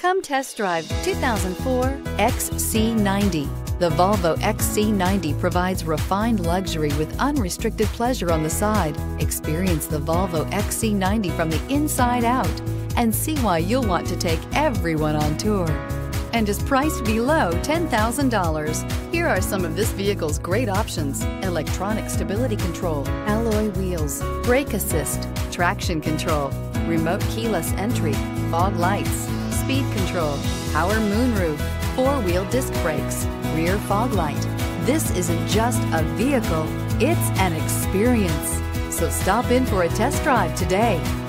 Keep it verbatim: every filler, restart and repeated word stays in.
Come test drive two thousand four X C ninety. The Volvo X C ninety provides refined luxury with unrestricted pleasure on the side. Experience the Volvo X C ninety from the inside out and see why you'll want to take everyone on tour. And is priced below ten thousand dollars. Here are some of this vehicle's great options: electronic stability control, alloy wheels, brake assist, traction control, remote keyless entry, fog lights, speed control, power moonroof, four-wheel disc brakes, rear fog light. This isn't just a vehicle, it's an experience. So stop in for a test drive today.